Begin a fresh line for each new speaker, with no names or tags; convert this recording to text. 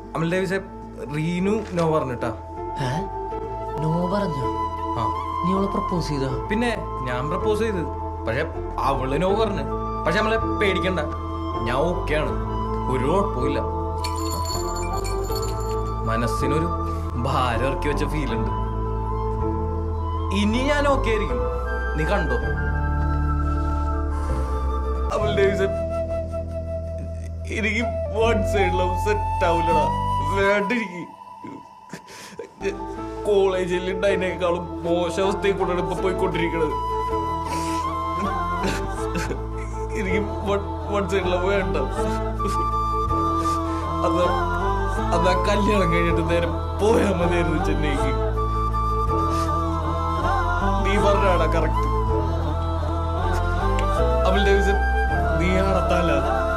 അമൽ ഡേവിസെ റീനു നോ പറഞ്ഞിട്ടാ.
നോ പറഞ്ഞോ? നീ അവളെ പ്രപ്പോസ് ചെയ്തോ?
പിന്നെ ഞാൻ പ്രപ്പോസ് ചെയ്ത്, പക്ഷെ അവള് നോ പറഞ്ഞു. പക്ഷെ നമ്മളെ പേടിക്കണ്ട, ഞാൻ ഓക്കെയാണ്, ഒരു കുഴപ്പമില്ല. മനസ്സിനൊരു ഭാരം ഇറക്കി വെച്ച ഫീൽ ഉണ്ട്. ഇനി ഞാൻ ഓക്കെ ആയിരിക്കും, നീ കണ്ടോ. അമൽ ഡേവിസെ എനിക്ക് വൺ സൈഡ് ലവ് സെറ്റ് ആവില്ലടാ, വേണ്ടിരിക്കും. കോളേജിൽ ഉണ്ടായതിനേക്കാളും മോശം അവസ്ഥയിൽ കൂടെയാണ് ഇപ്പൊ പോയിക്കൊണ്ടിരിക്കണത്. എനിക്ക് വൺ സൈഡ് ലവ് വേണ്ട. അതാ കല്യാണം കഴിഞ്ഞിട്ട് നേരം പോയാ മതിയായിരുന്നു ചെന്നൈക്ക്. നീ പറഞ്ഞാടാ കറക്റ്റ്. അമൽ ഡേവിസൻ, നീ നടത്താല.